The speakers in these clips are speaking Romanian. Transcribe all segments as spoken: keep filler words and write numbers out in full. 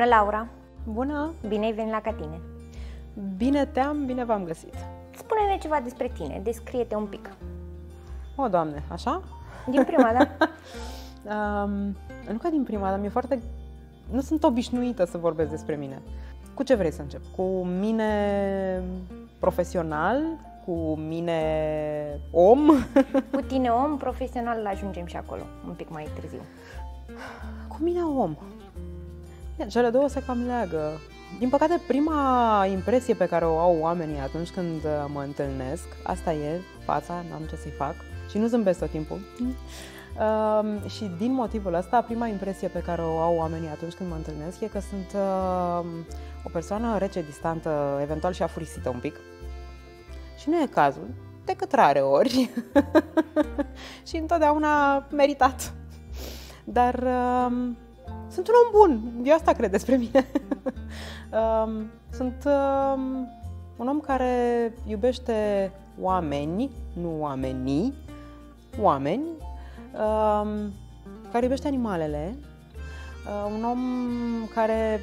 Bună, Laura! Bună! Bine ai venit la Catine! Bine te-am, bine v-am găsit! Spune-ne ceva despre tine, descrie-te un pic. O, Doamne, așa? Din prima, da? um, nu ca din prima, dar mi-e foarte... Nu sunt obișnuită să vorbesc despre mine. Cu ce vrei să încep? Cu mine profesional? Cu mine om? Cu tine om, profesional, ajungem și acolo, un pic mai târziu. Cu mine om. Cele două se cam leagă. Din păcate, prima impresie pe care o au oamenii atunci când mă întâlnesc, asta e, fața, n-am ce să-i fac și nu zâmbesc tot timpul. Uh, și din motivul ăsta, prima impresie pe care o au oamenii atunci când mă întâlnesc e că sunt uh, o persoană rece, distantă, eventual și afurisită un pic. Și nu e cazul, decât rare ori. Și întotdeauna meritat. Dar uh, sunt un om bun, eu asta cred despre mine. uh, sunt uh, un om care iubește oameni, nu oamenii, oameni, uh, care iubește animalele, uh, un om care,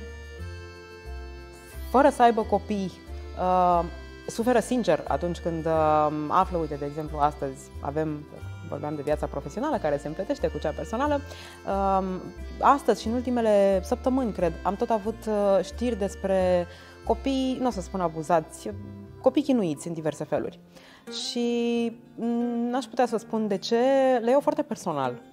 fără să aibă copii, uh, suferă sincer atunci când uh, află, uite, de exemplu, astăzi avem, vorbeam de viața profesională care se împletește cu cea personală, uh, astăzi și în ultimele săptămâni, cred, am tot avut uh, știri despre copii, nu o să spun abuzați, copii chinuiți în diverse feluri. Și n-aș putea să spun de ce, le iau foarte personal.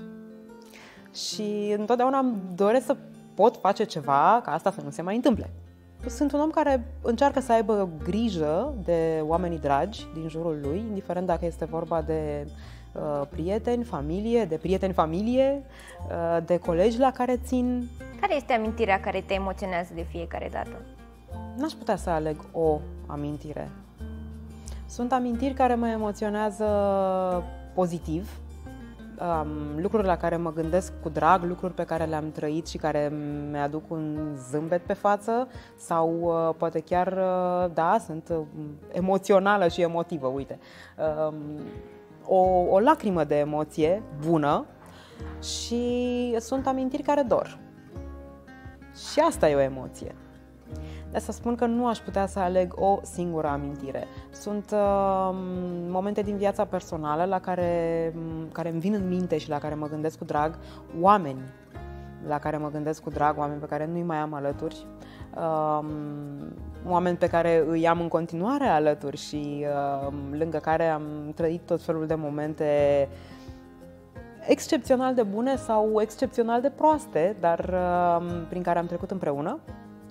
Și întotdeauna îmi doresc să pot face ceva ca asta să nu se mai întâmple. Sunt un om care încearcă să aibă grijă de oamenii dragi din jurul lui, indiferent dacă este vorba de uh, prieteni, familie, de prieteni-familie, uh, de colegi la care țin. Care este amintirea care te emoționează de fiecare dată? N-aș putea să aleg o amintire. Sunt amintiri care mă emoționează pozitiv, um, lucruri la care mă gândesc cu drag, lucruri pe care le-am trăit și care mi-aduc un zâmbet pe față sau uh, poate chiar, uh, da, sunt uh, emoțională și emotivă, uite. Um, o, o lacrimă de emoție bună și sunt amintiri care dor. Și asta e o emoție. De asta spun că nu aș putea să aleg o singură amintire. Sunt uh, momente din viața personală la care, care îmi vin în minte și la care mă gândesc cu drag, oameni la care mă gândesc cu drag, oameni pe care nu-i mai am alături, uh, oameni pe care îi am în continuare alături și uh, lângă care am trăit tot felul de momente excepțional de bune sau excepțional de proaste, dar uh, prin care am trecut împreună.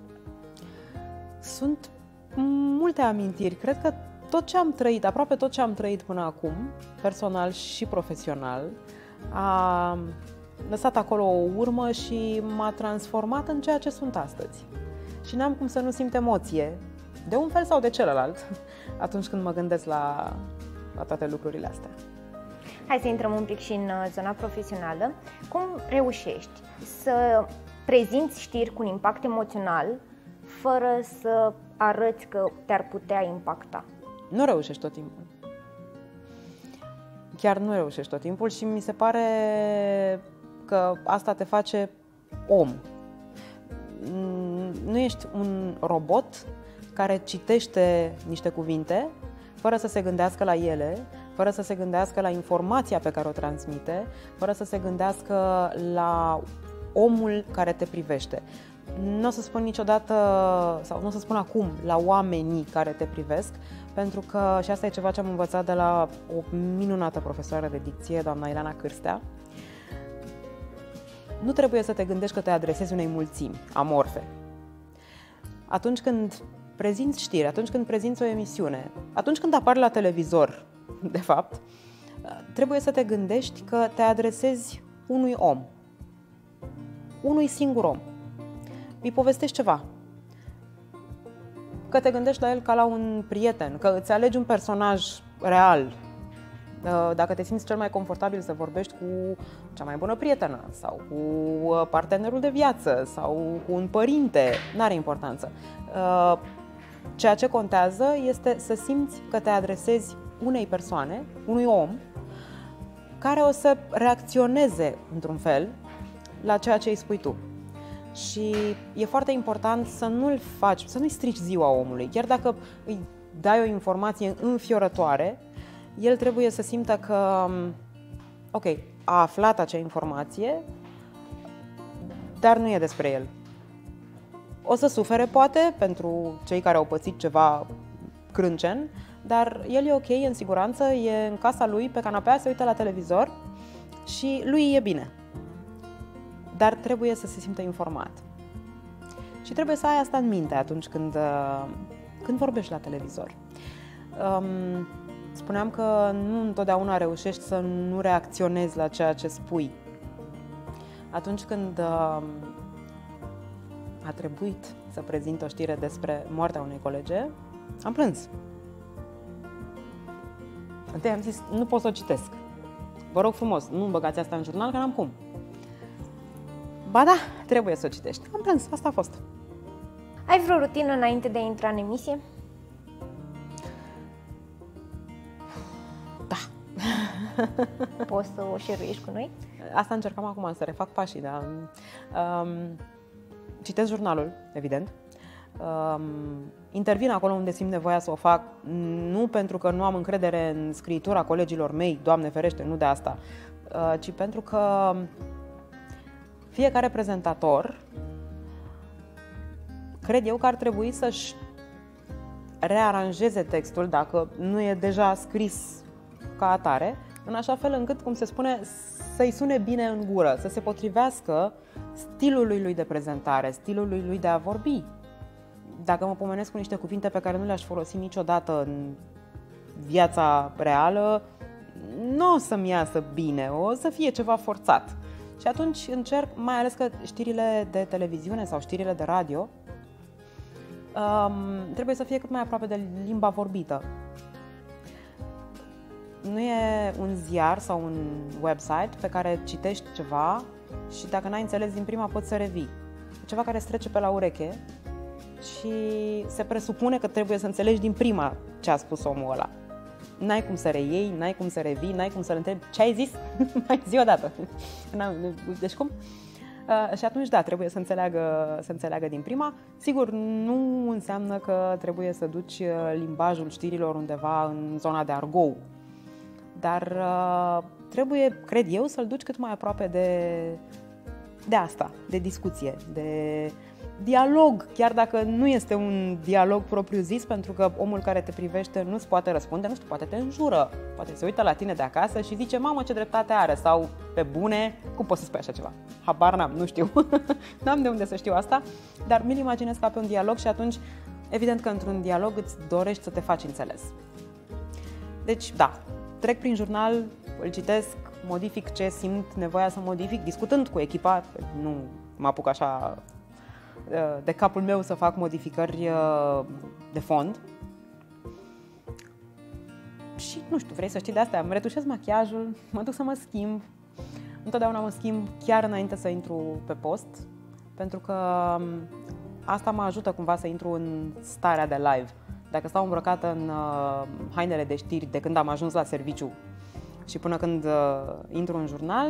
Sunt multe amintiri. Cred că tot ce am trăit, aproape tot ce am trăit până acum, personal și profesional, a lăsat acolo o urmă și m-a transformat în ceea ce sunt astăzi. Și n-am cum să nu simt emoție, de un fel sau de celălalt, atunci când mă gândesc la, la toate lucrurile astea. Hai să intrăm un pic și în zona profesională. Cum reușești să prezinți știri cu un impact emoțional fără să arăți că te-ar putea impacta? Nu reușești tot timpul. Chiar nu reușești tot timpul și mi se pare că asta te face om. Nu ești un robot care citește niște cuvinte fără să se gândească la ele, fără să se gândească la informația pe care o transmite, fără să se gândească la omul care te privește. Nu o să spun niciodată, sau nu o să spun acum, la oamenii care te privesc, pentru că, și asta e ceva ce am învățat de la o minunată profesoară de dicție, doamna Ileana Cârstea, nu trebuie să te gândești că te adresezi unei mulțimi amorfe. Atunci când prezinți știri, atunci când prezinți o emisiune, atunci când apari la televizor, de fapt, trebuie să te gândești că te adresezi unui om, unui singur om. Îi povestești ceva, că te gândești la el ca la un prieten, că îți alegi un personaj real. Dacă te simți cel mai confortabil să vorbești cu cea mai bună prietenă sau cu partenerul de viață sau cu un părinte, n-are importanță. Ceea ce contează este să simți că te adresezi unei persoane, unui om, care o să reacționeze într-un fel la ceea ce îi spui tu. Și e foarte important să nu-l faci, să nu-i strici ziua omului. Chiar dacă îi dai o informație înfiorătoare, el trebuie să simtă că, ok, a aflat acea informație, dar nu e despre el. O să sufere, poate, pentru cei care au pățit ceva crâncen, dar el e ok, în siguranță, e în casa lui, pe canapea, se uită la televizor și lui e bine. Dar trebuie să se simtă informat. Și trebuie să ai asta în minte atunci când, când vorbești la televizor. Um, spuneam că nu întotdeauna reușești să nu reacționezi la ceea ce spui. Atunci când uh, a trebuit să prezint o știre despre moartea unei colege, am plâns. Întâi am zis, nu pot să o citesc. Vă rog frumos, nu băgați asta în jurnal, că n-am cum. Ba da, trebuie să o citești. Am plâns, asta a fost. Ai vreo rutină înainte de a intra în emisie? Da. Poți să o share-uiești cu noi? Asta încercam acum, să refac pașii, da. Um, citesc jurnalul, evident. Um, intervin acolo unde simt nevoia să o fac, nu pentru că nu am încredere în scriitura colegilor mei, Doamne ferește, nu de asta, uh, ci pentru că fiecare prezentator, cred eu că ar trebui să-și rearanjeze textul, dacă nu e deja scris ca atare, în așa fel încât, cum se spune, să-i sune bine în gură, să se potrivească stilului lui de prezentare, stilului lui de a vorbi. Dacă mă pomenesc cu niște cuvinte pe care nu le-aș folosi niciodată în viața reală, nu o să-mi iasă bine, o să fie ceva forțat. Și atunci încerc, mai ales că știrile de televiziune sau știrile de radio um, trebuie să fie cât mai aproape de limba vorbită. Nu e un ziar sau un website pe care citești ceva și dacă n-ai înțeles din prima poți să revii. E ceva care îți trece pe la ureche și se presupune că trebuie să înțelegi din prima ce a spus omul ăla. N-ai cum să reiei, n-ai cum să revii, n-ai cum să-l întrebi ce ai zis, mai zi o dată. Deci cum? Uh, și atunci, da, trebuie să înțeleagă, să înțeleagă din prima. Sigur, nu înseamnă că trebuie să duci limbajul știrilor undeva în zona de argou. Dar uh, trebuie, cred eu, să-l duci cât mai aproape de, de asta, de discuție, de dialog, chiar dacă nu este un dialog propriu-zis, pentru că omul care te privește nu-ți poate răspunde, nu știu, poate te înjură, poate se uită la tine de acasă și zice, mamă, ce dreptate are, sau pe bune, cum poți să spui așa ceva? Habar n-am, nu știu, n-am de unde să știu asta, dar mi-l imaginez ca pe un dialog și atunci, evident că într-un dialog îți dorești să te faci înțeles. Deci, da, trec prin jurnal, îl citesc, modific ce simt nevoia să modific, discutând cu echipa, nu mă apuc așa de capul meu să fac modificări de fond. Și, nu știu, vrei să știi de asta, îmi retușez machiajul, mă duc să mă schimb. Întotdeauna mă schimb chiar înainte să intru pe post, pentru că asta mă ajută cumva să intru în starea de live. Dacă stau îmbrăcată în hainele de știri de când am ajuns la serviciu și până când intru în jurnal,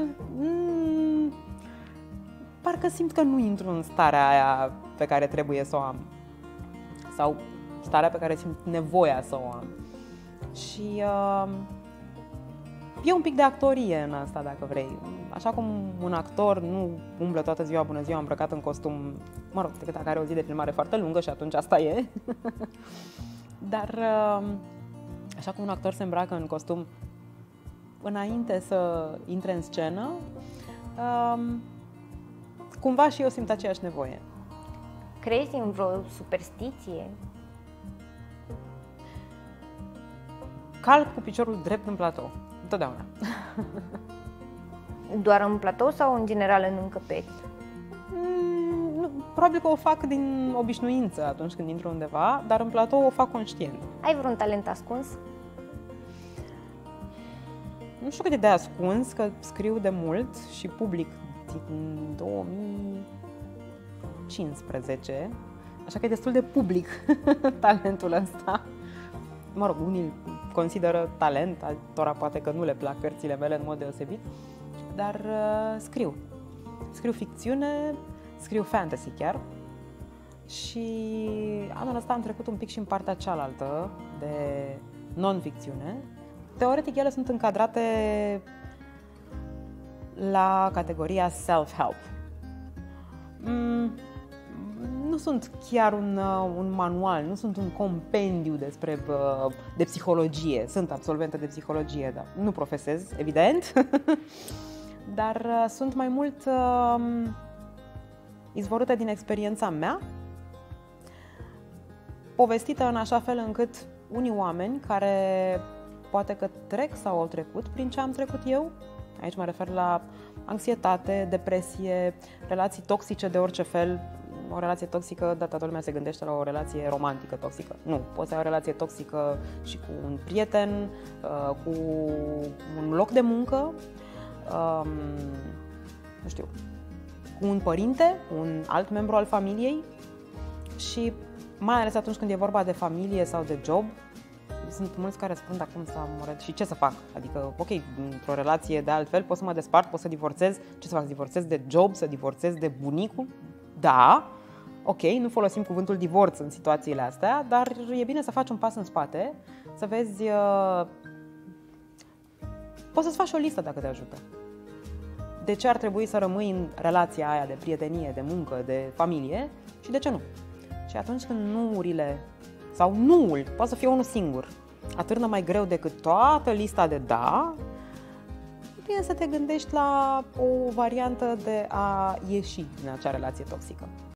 parcă simt că nu intru în starea aia pe care trebuie să o am. Sau starea pe care simt nevoia să o am. Și uh, e un pic de actorie în asta, dacă vrei. Așa cum un actor nu umblă toată ziua, bună ziua, îmbrăcat în costum, mă rog, decât dacă are o zi de filmare foarte lungă și atunci asta e. Dar uh, așa cum un actor se îmbracă în costum înainte să intre în scenă, uh, cumva și eu simt aceeași nevoie. Crezi în vreo superstiție? Calc cu piciorul drept în platou, întotdeauna. Doar în platou sau în general în încăperi? Mm, probabil că o fac din obișnuință atunci când intru undeva, dar în platou o fac conștient. Ai vreun talent ascuns? Nu știu cât e de ascuns, că scriu de mult și public din două mii cincisprezece, așa că e destul de public talentul ăsta. Mă rog, unii consideră talent, altora poate că nu le plac cărțile mele în mod deosebit, dar uh, scriu. Scriu ficțiune, scriu fantasy chiar. Și anul ăsta am trecut un pic și în partea cealaltă de non-ficțiune. Teoretic, ele sunt încadrate la categoria self-help. Mm, nu sunt chiar un, un manual, nu sunt un compendiu despre de psihologie. Sunt absolventă de psihologie, dar nu profesez, evident. Dar sunt mai mult uh, izvorâte din experiența mea, povestită în așa fel încât unii oameni care poate că trec sau au trecut prin ce am trecut eu, aici mă refer la anxietate, depresie, relații toxice de orice fel. O relație toxică, da, toată lumea se gândește la o relație romantică toxică. Nu, poți să ai o relație toxică și cu un prieten, cu un loc de muncă, nu știu, cu un părinte, un alt membru al familiei și mai ales atunci când e vorba de familie sau de job, sunt mulți care spun acum să amoresc și ce să fac? Adică, ok, într-o relație de altfel pot să mă despart, pot să divorțez, ce să fac? Divorțez de job, să divorțez de bunicul? Da, ok, nu folosim cuvântul divorț în situațiile astea, dar e bine să faci un pas în spate, să vezi, uh, poți să-ți faci o listă dacă te ajută. De ce ar trebui să rămâi în relația aia de prietenie, de muncă, de familie și de ce nu? Și atunci când nuurile, sau nuul, poate să fie unul singur, atârnă mai greu decât toată lista de da, e bine să te gândești la o variantă de a ieși din acea relație toxică.